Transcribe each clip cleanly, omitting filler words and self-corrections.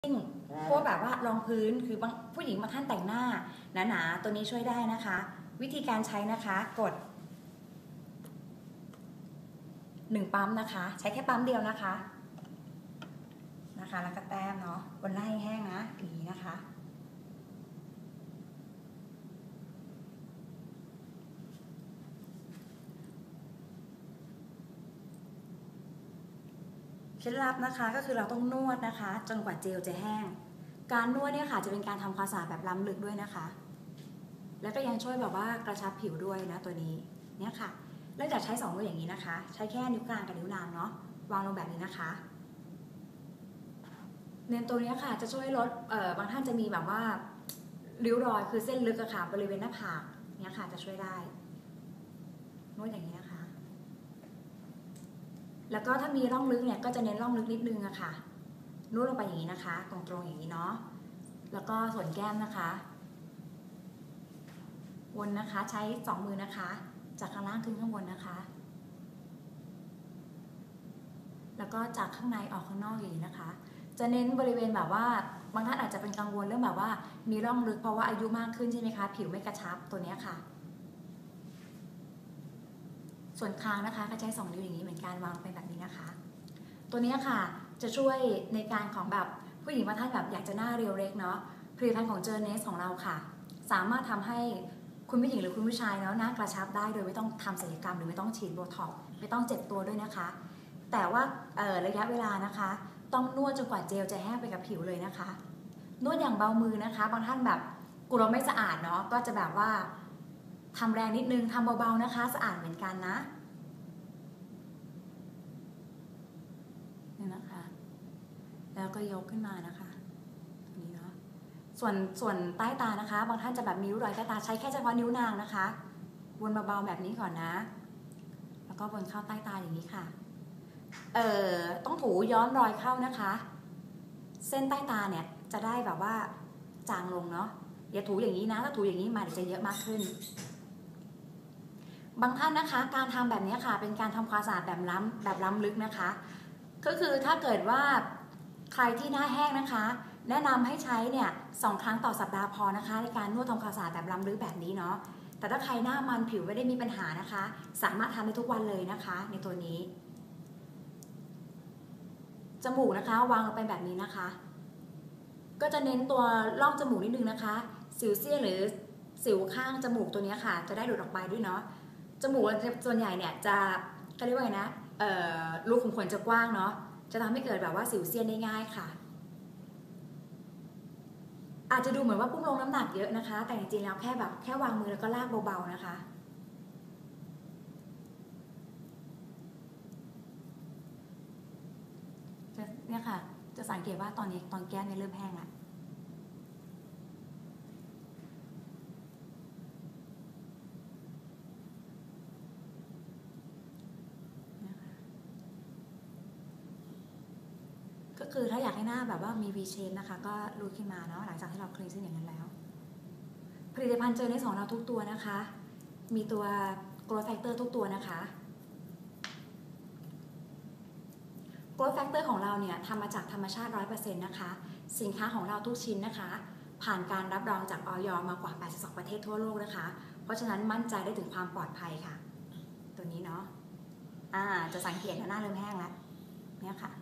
พวกแบบว่ารองพื้นคือบางผู้หญิงบางท่านแต่งหน้าหนาๆตัวนี้ช่วยได้นะคะ วิธีการใช้นะคะกด1ปั๊มนะคะใช้แค่ปั๊มเดียวนะคะแล้วก็แต้มเนาะบนหน้าแห้งๆนะอย่างนี้นะคะเคล็ดลับนะคะก็คือเราต้องนวดนะคะจนกว่าเจลจะแห้งการนวดเนี่ยค่ะจะเป็นการทำความสะอาดแบบล้ำลึกด้วยนะคะแล้วก็ยังช่วยแบบว่ากระชับผิวด้วยนะตัวนี้เนี่ยค่ะเริ่มจากใช้2มืออย่างนี้นะคะใช้แค่นิ้วกลางกับนิ้วนางเนาะวางลงแบบนี้นะคะเน้นตัวนี้ค่ะจะช่วยลดบางท่านจะมีแบบว่าริ้วรอยคือเส้นลึกอะค่ะบริเวณหน้าผากเนี่ยค่ะจะช่วยได้นวดอย่างนี้นะคะแล้วก็ถ้ามีร่องลึกเนี่ยก็จะเน้นร่องลึกนิดนึงอะค่ะนวดลงไปอย่างนี้นะคะตรงๆอย่างนี้เนาะแล้วก็ส่วนแก้มนะคะวนนะคะใช้2มือนะคะจากข้างล่างขึ้นข้างบนนะคะแล้วก็จากข้างในออกข้างนอกอย่างนี้นะคะจะเน้นบริเวณแบบว่าบางท่านอาจจะเป็นกังวลเรื่องแบบว่ามีร่องลึกเพราะว่าอายุมากขึ้นใช่ไหมคะผิวไม่กระชับตัวนี้ค่ะส่วนคางนะคะก็ใช้2นิ้วอย่างนี้เหมือนกันวางไปแบบนี้นะคะตัวนี้ค่ะจะช่วยในการของแบบผู้หญิงบางท่านแบบอยากจะหน้าเรียวเล็กเนาะผลิตภัณฑ์ของเจอร์เนสของเราค่ะสามารถทำให้คุณผู้หญิงหรือคุณผู้ชายเนาะหน้ากระชับได้โดยไม่ต้องทำศัลยกรรมหรือไม่ต้องฉีดโบท็อกซ์ไม่ต้องเจ็บตัวด้วยนะคะแต่ว่าระยะเวลานะคะต้องนวดจนกว่าเจลจะแห้งไปกับผิวเลยนะคะนวดอย่างเบามือนะคะบางท่านแบบกลัวไม่สะอาดเนาะก็จะแบบว่าทำแรงนิดนึงทำเบาๆนะคะสะอาดเหมือนกันนะนี่นะคะแล้วก็ยกขึ้นมานะคะตรงนี้เนาะส่วนใต้ตานะคะบางท่านจะแบบมีริ้วรอยใต้ตาใช้แค่เฉพาะนิ้วนางนะคะวนเบาๆแบบนี้ก่อนนะแล้วก็วนเข้าใต้ตาอย่างนี้ค่ะต้องถูย้อนรอยเข้านะคะเส้นใต้ตาเนี่ยจะได้แบบว่าจางลงเนาะอย่าถูอย่างนี้นะถ้าถูอย่างนี้มาเดี๋ยวจะเยอะมากขึ้นบางท่านนะคะการทำแบบนี้ค่ะเป็นการทำความสะอาดแบบล้ำลึกนะคะก็คือถ้าเกิดว่าใครที่หน้าแห้งนะคะแนะนำให้ใช้เนี่ย2 ครั้งต่อสัปดาห์พอนะคะในการนวดทำความสะอาดแบบล้ำลึกแบบนี้เนาะแต่ถ้าใครหน้ามันผิวไม่ได้มีปัญหานะคะสามารถทำได้ทุกวันเลยนะคะในตัวนี้จมูกนะคะวางลงไปแบบนี้นะคะก็จะเน้นตัวร่องจมูกนิดนึงนะคะสิวเสี้ยนหรือสิวข้างจมูกตัวนี้ค่ะจะได้ดูดออกไปด้วยเนาะจมูกส่วนใหญ่เนี่ยจะเขาเรียกว่าไงนะรูขุมขนจะกว้างเนาะจะทำให้เกิดแบบว่าสิวเซียนได้ง่ายค่ะอาจจะดูเหมือนว่าปุ้มลงน้ำหนักเยอะนะคะแต่จริงๆแล้วแค่วางมือแล้วก็ลากเบาๆนะคะเนี่ยค่ะจะสังเกตว่าตอนแก้มเนี่ยเริ่มแห้งแล้วก็คือถ้าอยากให้หน้าแบบว่ามี V shape นะคะก็รูดขึ้นมาเนาะหลังจากที่เราคลีนเส้นอย่างนั้นแล้วผลิตภัณฑ์เจอในของเราทุกตัวนะคะมีตัว growth factor ทุกตัวนะคะ growth factor ของเราเนี่ยทำมาจากธรรมชาติ 100% นะคะสินค้าของเราทุกชิ้นนะคะผ่านการรับรองจากอย.มากว่า82ประเทศทั่วโลกนะคะเพราะฉะนั้นมั่นใจได้ถึงความปลอดภัยค่ะตัวนี้เนาะจะสังเกตหน้าเริ่มแห้งแล้วเนี่ยค่ะ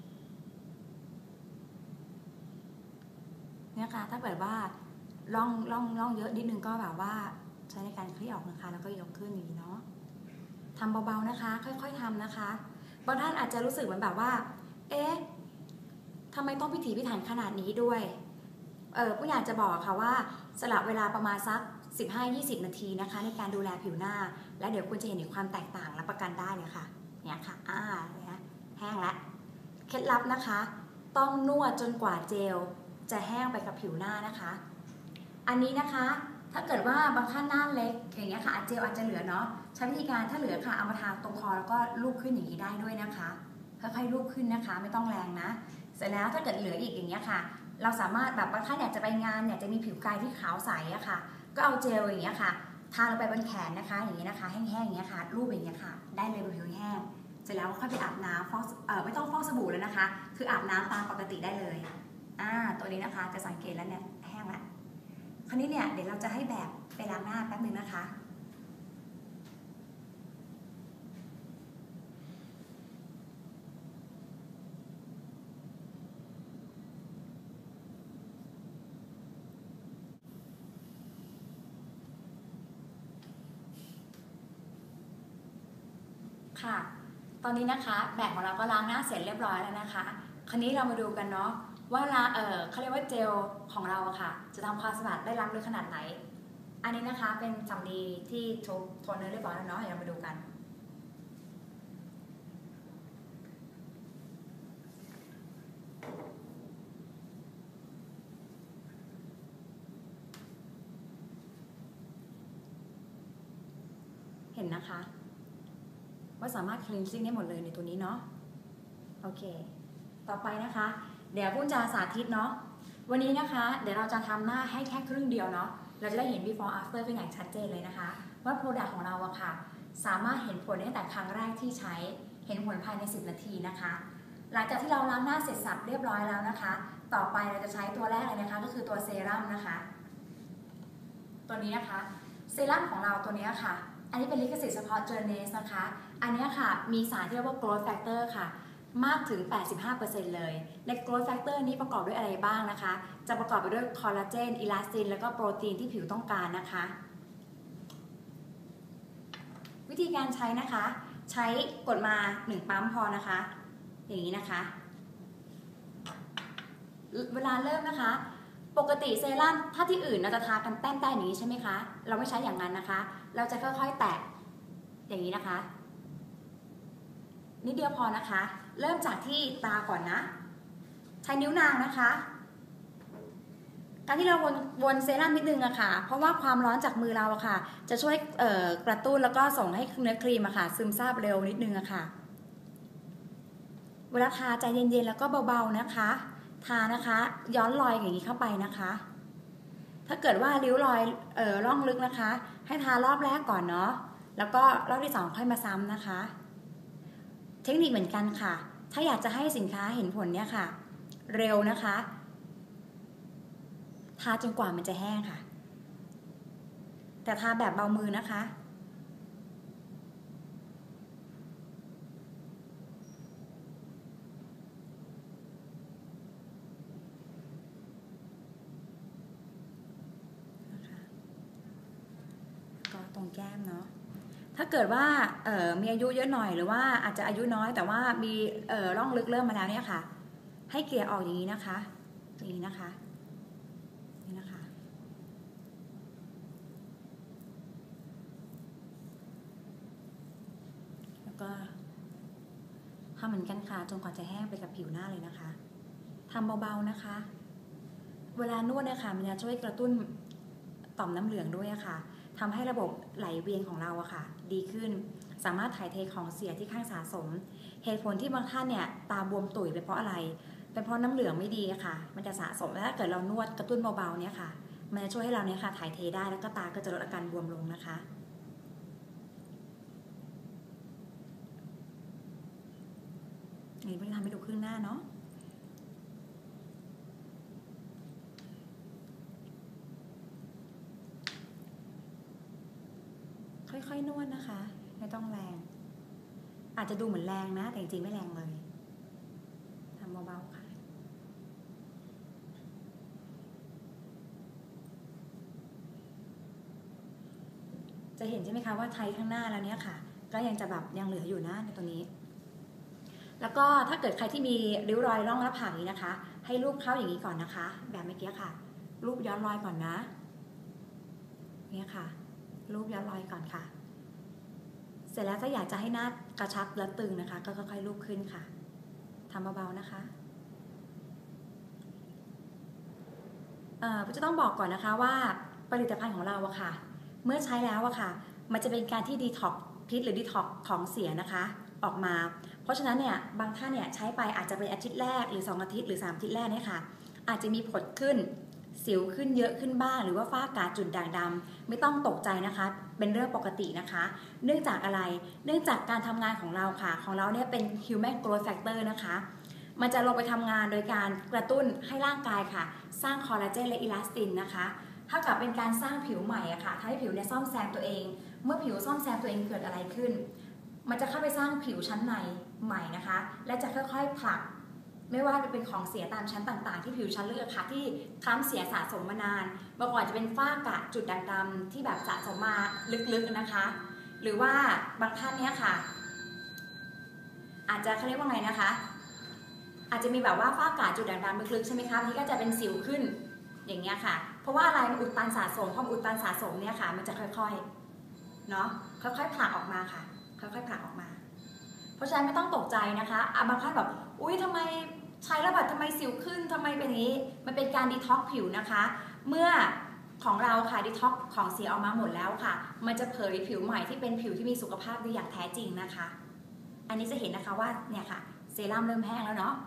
ถ้าเกิดว่าร่องเยอะนิดนึงก็แบบว่าใช้ในการคลี่ออกนะคะแล้วก็ยกขึ้นอย่างนี้เนาะทำเบาๆนะคะค่อยๆทำนะคะบางท่านอาจจะรู้สึกเหมือนแบบว่าเอ๊ะทำไมต้องพิถีพิถันขนาดนี้ด้วยผู้อยากจะบอกค่ะว่าสลับเวลาประมาณสัก 15-20 นาทีนะคะในการดูแลผิวหน้าและเดี๋ยวคุณจะเห็นถึงความแตกต่างรับประกันได้เลยค่ะเนี่ยค่ะเนี่ยแห้งแล้วเคล็ดลับนะคะต้องนวดจนกว่าเจลจะแห้งไปกับผิวหน้านะคะอันนี้นะคะถ้าเกิดว่าบางท่านหน้าเล็กอย่างเงี้ยค่ะเจลอาจจะเหลือเนาะใช้วิธีการถ้าเหลือค่ะเอามาทาตรงคอแล้วก็ลูบขึ้นอย่างนี้ได้ด้วยนะคะค่อยๆลูบขึ้นนะคะไม่ต้องแรงนะเสร็จแล้วถ้าเกิดเหลืออีกอย่างเงี้ยค่ะเราสามารถแบบบางท่านอยากจะไปงานเนี่ยจะมีผิวกายที่ขาวใสอะค่ะก็เอาเจลอย่างเงี้ยค่ะทาลงไปบนแขนนะคะอย่างเงี้ยนะคะแห้งๆอย่างเงี้ยค่ะลูบอย่างเงี้ยค่ะได้เลยบนผิวแห้งเสร็จแล้วค่อยไปอาบน้ำไม่ต้องฟอกสบู่แล้วนะคะคืออาบน้ำตามปกติได้เลยตัวนี้นะคะจะสังเกตแล้วเนี่ยแห้งละคราวนี้เนี่ยเดี๋ยวเราจะให้แบบไปล้างหน้าแป๊บนึงนะคะค่ะตอนนี้นะคะแบบของเราก็ล้างหน้าเสร็จเรียบร้อยแล้วนะคะคราวนี้เรามาดูกันเนาะว่าเขาเรียกว่าเจลของเราอะค่ะจะทำความสะอาดได้ล้ำลึกขนาดไหนอันนี้นะคะเป็นสำลีที่ทุบโทนเนอร์เรียบร้อยแล้วเนาะเดี๋ยวเรามาดูกันเห็นนะคะว่าสามารถ cleansing ได้หมดเลยในตัวนี้เนาะโอเคต่อไปนะคะเดี๋ยวปุ้นจะสาธิตเนาะวันนี้นะคะเดี๋ยวเราจะทำหน้าให้แค่ครึ่งเดียวเนาะเราจะได้เห็น before after เป็นอย่างชัดเจนเลยนะคะว่า product ของเราอะค่ะสามารถเห็นผลตั้งแต่ครั้งแรกที่ใช้เห็นผลภายใน10 นาทีนะคะหลังจากที่เราล้างหน้าเสร็จสับเรียบร้อยแล้วนะคะต่อไปเราจะใช้ตัวแรกเลยนะคะก็คือตัวเซรั่มนะคะตัวนี้นะคะเซรั่มของเราตัวนี้ค่ะอันนี้เป็นลิขสิทธิ์เฉพาะ Journeys นะคะอันนี้ค่ะมีสารที่เรียกว่า growth factor ค่ะมากถึง 85% เลยใน growth factor นี้ประกอบด้วยอะไรบ้างนะคะจะประกอบไปด้วยคอลลาเจนอิลาสตินแล้วก็โปรตีนที่ผิวต้องการนะคะวิธีการใช้นะคะใช้กดมา1ปั๊มพอนะคะอย่างนี้นะคะเวลาเริ่มนะคะปกติเซรั่มถ้าที่อื่นเราจะทากันแต้มๆอย่างนี้ใช่ไหมคะเราไม่ใช้อย่างนั้นนะคะเราจะค่อยๆแตะอย่างนี้นะคะนิดเดียวพอนะคะเริ่มจากที่ตาก่อนนะใช้นิ้วนางนะคะการที่เราวนเซรั่มนิดนึงอะค่ะเพราะว่าความร้อนจากมือเราอะค่ะจะช่วยกระตุ้นแล้วก็ส่งให้เนื้อครีมอะค่ะซึมซาบเร็วนิดนึงอะค่ะเวลาทาใจเย็นๆแล้วก็เบาๆนะคะทานะคะย้อนรอยอย่างนี้เข้าไปนะคะถ้าเกิดว่าริ้วรอยร่องลึกนะคะให้ทารอบแรกก่อนเนาะแล้วก็รอบที่2ค่อยมาซ้ำนะคะเทคนิคเหมือนกันค่ะถ้าอยากจะให้สินค้าเห็นผลเนี่ยค่ะเร็วนะคะทาจนกว่ามันจะแห้งค่ะแต่ทาแบบเบามือนะคะก็ตรงแก้มเนาะถ้าเกิดว่ามีอายุเยอะหน่อยหรือว่าอาจจะอายุน้อยแต่ว่ามีร่องลึกเริ่มมาแล้วเนี่ยค่ะให้เกลี่ยออกอย่างนี้นะคะอย่างนี้นะคะนี่นะคะแล้วก็ทำเหมือนกันค่ะจนกว่าจะแห้งไปกับผิวหน้าเลยนะคะทำเบาๆนะคะเวลานวดเนี่ยค่ะมันจะช่วยกระตุ้นต่อมน้ำเหลืองด้วยค่ะทำให้ระบบไหลเวียนของเราอะค่ะดีขึ้นสามารถถ่ายเทของเสียที่ข้างสะสมเหตุผลที่บางท่านเนี่ยตาบวมตุ๋ยเป็นเพราะอะไรเป็นเพราะน้ำเหลืองไม่ดีอะค่ะมันจะสะสมแล้วถ้าเกิดเรานวดกระตุ้นเบาๆเนี่ยค่ะมันจะช่วยให้เราเนี่ยค่ะถ่ายเทได้แล้วก็ตาก็จะลดอาการบวมลงนะคะนี่เพิ่งทำให้ดูครึ่งหน้าเนาะค่อยๆนวดนะคะไม่ต้องแรงอาจจะดูเหมือนแรงนะแต่จริงๆไม่แรงเลยทำเบาๆค่ะจะเห็นใช่ไหมคะว่าไทยข้างหน้าแล้วเนี่ยค่ะก็ยังจะแบบยังเหลืออยู่นะในตรงนี้แล้วก็ถ้าเกิดใครที่มีริ้วรอยร่องหน้าผากนี้นะคะให้รูปเข้าอย่างนี้ก่อนนะคะแบบเมื่อกี้ค่ะรูปย้อนรอยก่อนนะเนี่ยค่ะรูปย้อนรอยก่อนค่ะเสร็จแล้วถ้าอยากจะให้หน้ากระชับและตึงนะคะก็ค่อยๆรูปขึ้นค่ะทำเบาๆนะคะจะต้องบอกก่อนนะคะว่าผลิตภัณฑ์ของเราอะค่ะเมื่อใช้แล้วอะค่ะมันจะเป็นการที่ดีท็อกพิษหรือดีท็อกของเสียนะคะออกมาเพราะฉะนั้นเนี่ยบางท่านเนี่ยใช้ไปอาจจะเป็นอาทิตย์แรกหรือ2อาทิตย์หรือ3อาทิตย์แรกเนี่ยค่ะอาจจะมีผดขึ้นสิวขึ้นเยอะขึ้นบ้างหรือว่าฝ้ากระจุดด่างดำไม่ต้องตกใจนะคะเป็นเรื่องปกตินะคะเนื่องจากอะไรเนื่องจากการทำงานของเราค่ะของเราเนี่ยเป็น human growth factor นะคะมันจะลงไปทำงานโดยการกระตุ้นให้ร่างกายค่ะสร้างคอลลาเจนและอิลาสตินนะคะเท่ากับเป็นการสร้างผิวใหม่อะค่ะทำให้ผิวเนี่ยซ่อมแซมตัวเองเมื่อผิวซ่อมแซมตัวเองเกิดอะไรขึ้นมันจะเข้าไปสร้างผิวชั้นในใหม่นะคะและจะค่อยๆผลักไม่ว่าจะเป็นของเสียตามชั้นต่างๆที่ผิวชั้นลึกค่ะที่คล้ำเสียสะสมมานานเมื่อก่อนจะเป็นฝ้ากระจุดด่างดำที่แบบสะสมมาลึกๆนะคะหรือว่าบางท่านเนี่ยค่ะอาจจะเขาเรียกว่าไงนะคะอาจจะมีแบบว่าฝ้ากระจุดด่างดำลึกๆใช่ไหมคะนี่ก็จะเป็นสิวขึ้นอย่างเงี้ยค่ะเพราะว่าอะไรมันอุดตันสะสมพออุดตันสะสมเนี่ยค่ะมันจะค่อยๆเนาะค่อยๆผลักออกมาค่ะค่อยๆผลักออกมาเพราะฉะนั้นไม่ต้องตกใจนะคะบางท่านแบบอุ๊ยทำไมใช้แล้วแบบทำไมสิวขึ้นทำไมเป็นอย่างนี้มันเป็นการดีท็อกซ์ผิวนะคะเมื่อของเราค่ะดีท็อกซ์ของเสียออกมาหมดแล้วค่ะมันจะเผยผิวใหม่ที่เป็นผิวที่มีสุขภาพดีอย่างแท้จริงนะคะอันนี้จะเห็นนะคะว่าเนี่ยค่ะเซรั่มเริ่มแห้งแล้วเนาะ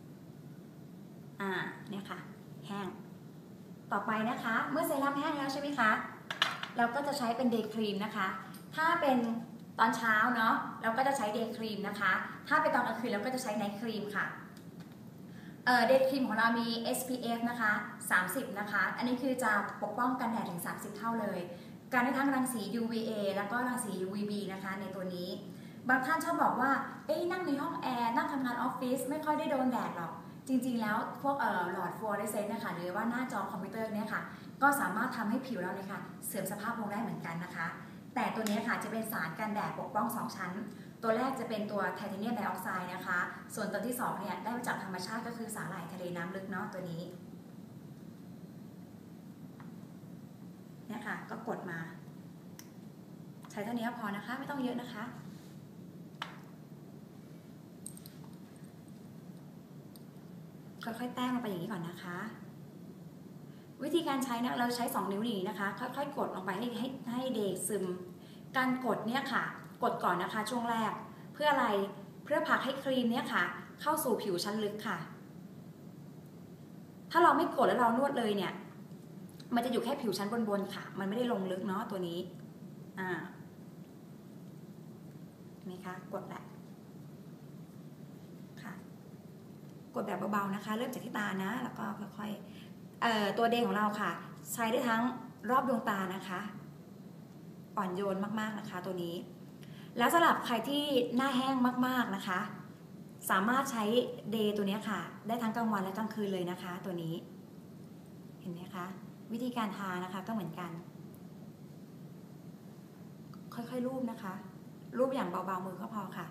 เนี่ยค่ะแห้งต่อไปนะคะเมื่อเซรั่มแห้งแล้วใช่ไหมคะเราก็จะใช้เป็นเดย์ครีมนะคะถ้าเป็นตอนเช้าเนาะเราก็จะใช้เดย์ครีมนะคะถ้าเป็นตอนกลางคืนเราก็จะใช้ไนท์ครีมค่ะเดย์ครีมของเรามี SPF นะคะ30นะคะอันนี้คือจะปกป้องกันแดดถึง30เท่าเลยกันได้ทั้งรังสี UVA แล้วก็รังสี UVB นะคะในตัวนี้บางท่านชอบบอกว่านั่งในห้องแอร์นั่งทำงานออฟฟิศไม่ค่อยได้โดนแดดหรอกจริงๆแล้วพวกหลอดฟลูออเรสเซนต์นะคะหรือว่าหน้าจอคอมพิวเตอร์เนี่ยค่ะก็สามารถทำให้ผิวเราเนี่ยค่ะเสื่อมสภาพลงได้เหมือนกันนะคะแต่ตัวนี้ค่ะจะเป็นสารกันแดดปกป้อง2ชั้นตัวแรกจะเป็นตัวไทเทเนียมไดออกไซด์นะคะส่วนตัวที่2เนี่ยได้มาจากธรรมชาติก็คือสาหร่ายทะเลน้ำลึกเนาะตัวนี้เนี่ยค่ะก็กดมาใช้เท่านี้พอนะคะไม่ต้องเยอะนะคะค่อยๆแต้มลงไปอย่างนี้ก่อนนะคะวิธีการใช้นะเราใช้2นิ้วนี้นะคะค่อยๆกดลงไปให้เดย์ซึมการกดเนี่ยค่ะกดก่อนนะคะช่วงแรกเพื่ออะไรเพื่อผลักให้ครีมเนี่ยค่ะเข้าสู่ผิวชั้นลึกค่ะถ้าเราไม่กดแล้วเรานวดเลยเนี่ยมันจะอยู่แค่ผิวชั้นบนๆค่ะมันไม่ได้ลงลึกเนาะตัวนี้นี่ค่ะกดแหละค่ะกดแบบเบาๆนะคะเริ่มจากที่ตานะแล้วก็ค่อยๆตัวเดย์ของเราค่ะใช้ได้ทั้งรอบดวงตานะคะอ่อนโยนมากๆนะคะตัวนี้แล้วสำหรับใครที่หน้าแห้งมากๆนะคะสามารถใช้เดย์ตัวนี้ค่ะได้ทั้งกลางวันและกลางคืนเลยนะคะตัวนี้เห็นไหมคะวิธีการทานะคะก็เหมือนกันค่อยๆลูบนะคะลูบอย่างเบาๆมือก็พอค่ะ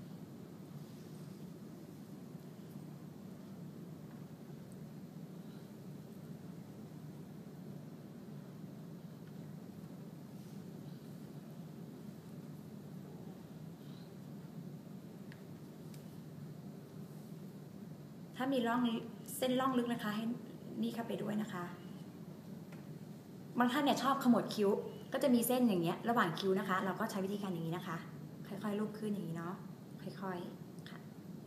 ถ้ามีเส้นร่องลึกนะคะให้นี่เข้าไปด้วยนะคะบางท่านเนี่ยชอบขมวดคิ้วก็จะมีเส้นอย่างเงี้ยระหว่างคิ้วนะคะเราก็ใช้วิธีการอย่างนี้นะคะค่อยๆลูบขึ้นอย่างนี้เนาะค่อยๆค่ะ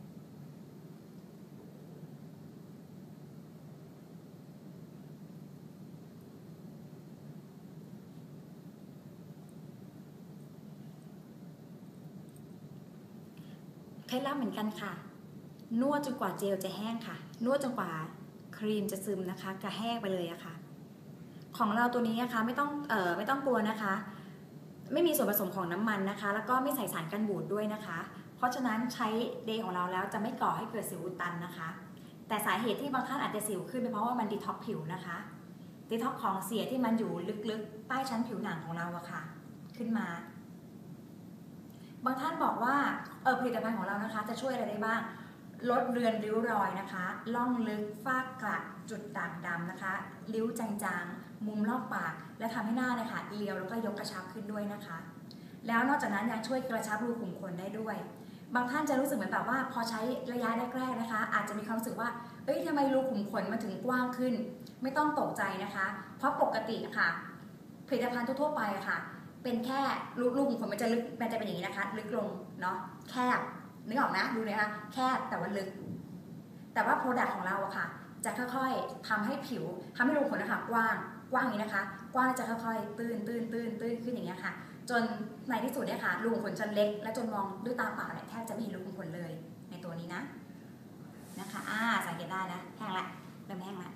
เคล็ดลับเหมือนกันค่ะนวดจนกว่าเจลจะแห้งค่ะนวดจนกว่าครีมจะซึมนะคะกระแห้งไปเลยอะค่ะของเราตัวนี้นะคะไม่ต้องกลัวนะคะไม่มีส่วนผสมของน้ำมันนะคะแล้วก็ไม่ใส่สารกันบูดด้วยนะคะเพราะฉะนั้นใช้เดย์ของเราแล้วจะไม่ก่อให้เกิดสิวอุดตันนะคะแต่สาเหตุที่บางท่านอาจจะสิวขึ้นเป็นเพราะว่ามันดีท็อกผิวนะคะดีท็อกของเสียที่มันอยู่ลึกๆใต้ชั้นผิวหนังของเราอะค่ะขึ้นมาบางท่านบอกว่าผลิตภัณฑ์ของเรานะคะจะช่วยอะไรได้บ้างลดเรือนริ้วรอยนะคะล่องลึกฝ้ากระจุดด่างดำนะคะริ้วจางๆมุมรอบปากและทำให้หน้าเนี่ยค่ะเรียวแล้วก็ยกกระชับขึ้นด้วยนะคะแล้วนอกจากนั้นยังช่วยกระชับรูขุมขนได้ด้วยบางท่านจะรู้สึกเหมือนแบบว่าพอใช้ระยะแรกๆนะคะอาจจะมีความรู้สึกว่าทำไมรูขุมขนมันถึงกว้างขึ้นไม่ต้องตกใจนะคะเพราะปกติค่ะผลิตภัณฑ์ทั่วๆไปค่ะเป็นแค่รูขุมขนมันจะลึกมันจะเป็นอย่างนี้นะคะลึกลงเนาะแคบนึกออกนะดูนะคะแคบแต่ว่าลึกแต่ว่าโปรดักต์ของเราอะค่ะจะค่อยๆทำให้ผิวทำให้รูขุมขนนะคะกว้างอย่างนี้นะคะกว้างจะค่อยๆตื้นขึ้นอย่างเงี้ยค่ะจนในที่สุดเนี่ยค่ะรูขุมขนจะเล็กและจนมองด้วยตาเปล่าเนี่ยแทบจะไม่เห็นรูขุมขนเลยในตัวนี้นะนะคะสังเกตได้นะแห้งละเริ่มแห้งละ